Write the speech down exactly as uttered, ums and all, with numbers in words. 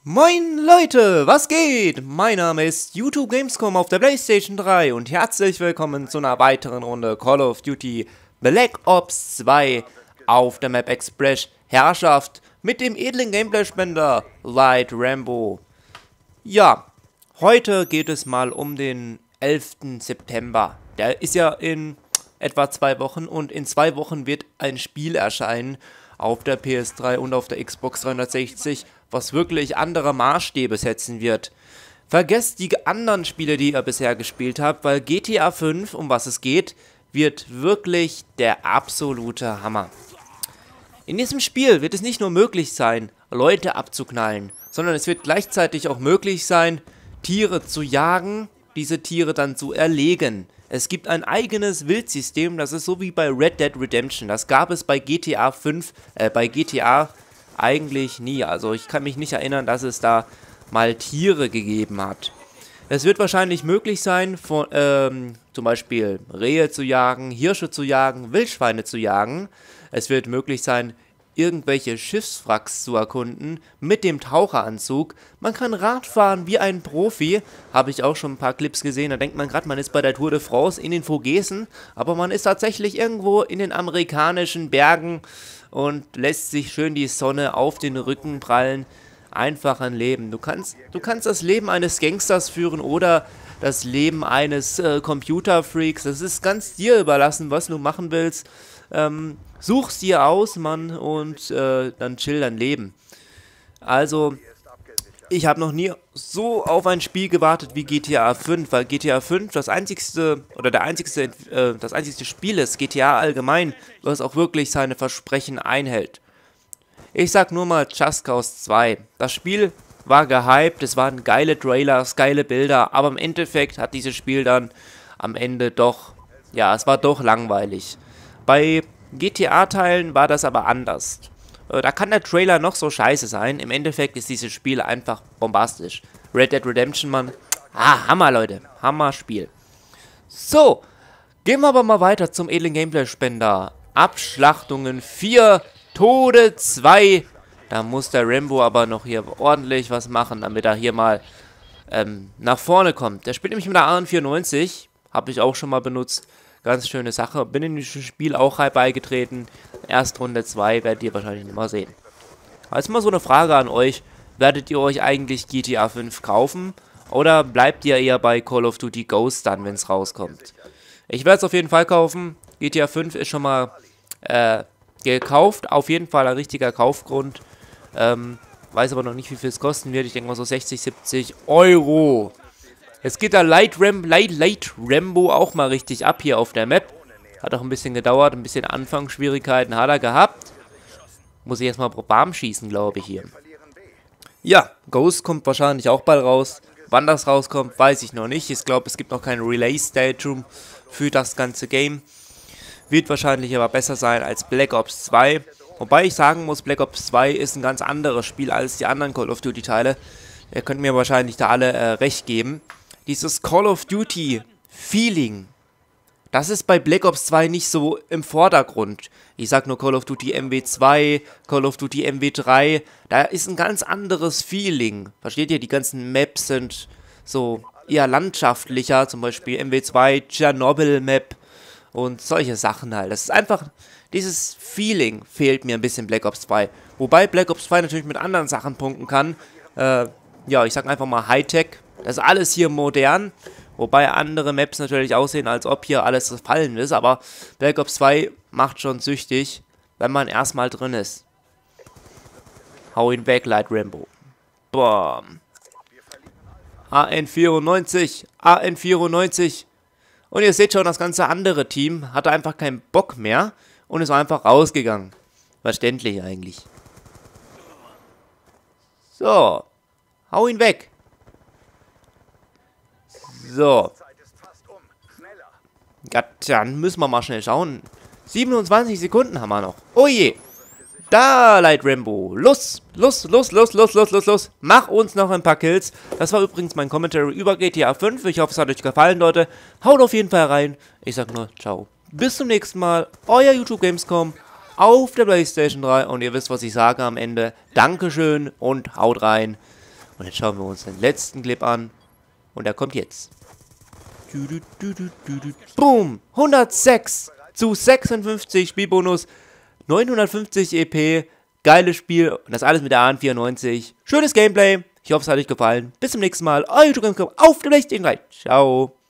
Moin Leute, was geht? Mein Name ist YouTube Gamescom auf der PlayStation drei und herzlich willkommen zu einer weiteren Runde Call of Duty Black Ops zwei auf der Map Express Herrschaft mit dem edlen Gameplay-Spender Light Rambo. Ja, heute geht es mal um den elften September. Der ist ja in etwa zwei Wochen und in zwei Wochen wird ein Spiel erscheinen auf der P S drei und auf der Xbox dreihundertsechzig, was wirklich andere Maßstäbe setzen wird. Vergesst die anderen Spiele, die ihr bisher gespielt habt, weil G T A fünf, um was es geht, wird wirklich der absolute Hammer. In diesem Spiel wird es nicht nur möglich sein, Leute abzuknallen, sondern es wird gleichzeitig auch möglich sein, Tiere zu jagen, diese Tiere dann zu erlegen. Es gibt ein eigenes Wildsystem, das ist so wie bei Red Dead Redemption. Das gab es bei G T A fünf, äh, bei G T A eigentlich nie. Also ich kann mich nicht erinnern, dass es da mal Tiere gegeben hat. Es wird wahrscheinlich möglich sein, von, ähm, zum Beispiel Rehe zu jagen, Hirsche zu jagen, Wildschweine zu jagen. Es wird möglich sein, irgendwelche Schiffswracks zu erkunden mit dem Taucheranzug. Man kann Rad fahren wie ein Profi. Habe ich auch schon ein paar Clips gesehen. Da denkt man gerade, man ist bei der Tour de France in den Vogesen. Aber man ist tatsächlich irgendwo in den amerikanischen Bergen und lässt sich schön die Sonne auf den Rücken prallen. Einfach ein Leben. Du kannst, du kannst das Leben eines Gangsters führen oder das Leben eines äh, Computerfreaks. Das ist ganz dir überlassen, was du machen willst. Ähm, such's dir aus, Mann, und äh, dann chill dein Leben. Also, ich habe noch nie so auf ein Spiel gewartet wie G T A fünf, weil G T A fünf das einzigste, oder der einzigste, äh, das einzigste Spiel ist, G T A allgemein, was auch wirklich seine Versprechen einhält. Ich sag nur mal Just Cause zwei. Das Spiel war gehypt, es waren geile Trailers, geile Bilder, aber im Endeffekt hat dieses Spiel dann am Ende doch, ja, es war doch langweilig. Bei G T A-Teilen war das aber anders. Äh, da kann der Trailer noch so scheiße sein. Im Endeffekt ist dieses Spiel einfach bombastisch. Red Dead Redemption, Mann. Ah, Hammer, Leute. Hammer-Spiel. So, gehen wir aber mal weiter zum edlen Gameplay-Spender. Abschlachtungen vier, Tode zwei. Da muss der Rambo aber noch hier ordentlich was machen, damit er hier mal ähm, nach vorne kommt. Der spielt nämlich mit der A N vierundneunzig. Habe ich auch schon mal benutzt. Ganz schöne Sache. Bin in diesem Spiel auch halb beigetreten. Erst Runde zwei werdet ihr wahrscheinlich nicht mal sehen. Also mal so eine Frage an euch. Werdet ihr euch eigentlich G T A fünf kaufen? Oder bleibt ihr eher bei Call of Duty Ghost dann, wenn es rauskommt? Ich werde es auf jeden Fall kaufen. G T A fünf ist schon mal äh, gekauft. Auf jeden Fall ein richtiger Kaufgrund. Ähm, weiß aber noch nicht, wie viel es kosten wird. Ich denke mal so sechzig, siebzig Euro. Jetzt geht der Light, Ram Light, Light Rambo auch mal richtig ab hier auf der Map. Hat auch ein bisschen gedauert, ein bisschen Anfangsschwierigkeiten hat er gehabt. Muss ich erstmal warm schießen, glaube ich, hier. Ja, Ghost kommt wahrscheinlich auch bald raus. Wann das rauskommt, weiß ich noch nicht. Ich glaube, es gibt noch kein Release-Datum für das ganze Game. Wird wahrscheinlich aber besser sein als Black Ops zwei. Wobei ich sagen muss, Black Ops zwei ist ein ganz anderes Spiel als die anderen Call of Duty Teile. Ihr könnt mir wahrscheinlich da alle äh, recht geben. Dieses Call of Duty Feeling, das ist bei Black Ops zwei nicht so im Vordergrund. Ich sag nur Call of Duty M W zwei, Call of Duty M W drei, da ist ein ganz anderes Feeling. Versteht ihr? Die ganzen Maps sind so eher landschaftlicher, zum Beispiel M W zwei, Tschernobyl Map und solche Sachen halt. Das ist einfach, dieses Feeling fehlt mir ein bisschen Black Ops zwei. Wobei Black Ops zwei natürlich mit anderen Sachen punkten kann. Äh, ja, ich sag einfach mal Hightech. Das ist alles hier modern, wobei andere Maps natürlich aussehen, als ob hier alles gefallen ist, aber Black Ops zwei macht schon süchtig, wenn man erstmal drin ist. Hau ihn weg, Light Rambo. Boom. A N vierundneunzig, A N vierundneunzig. Und ihr seht schon, das ganze andere Team hatte einfach keinen Bock mehr und ist einfach rausgegangen. Verständlich eigentlich. So. Hau ihn weg. So. Ja, dann müssen wir mal schnell schauen. siebenundzwanzig Sekunden haben wir noch. Oh je. Da, Light Rambo. Los, los, los, los, los, los, los, los. Mach uns noch ein paar Kills. Das war übrigens mein Commentary über G T A fünf. Ich hoffe, es hat euch gefallen, Leute. Haut auf jeden Fall rein. Ich sag nur, ciao. Bis zum nächsten Mal. Euer YouTube Gamescom auf der PlayStation drei. Und ihr wisst, was ich sage am Ende. Dankeschön und haut rein. Und jetzt schauen wir uns den letzten Clip an. Und der kommt jetzt. Boom! hundertsechs zu sechsundfünfzig Spielbonus. neunhundertfünfzig E P. Geiles Spiel. Und das alles mit der A N vierundneunzig. Schönes Gameplay. Ich hoffe, es hat euch gefallen. Bis zum nächsten Mal. Euer YouTube auf der PlayStation drei. Ciao.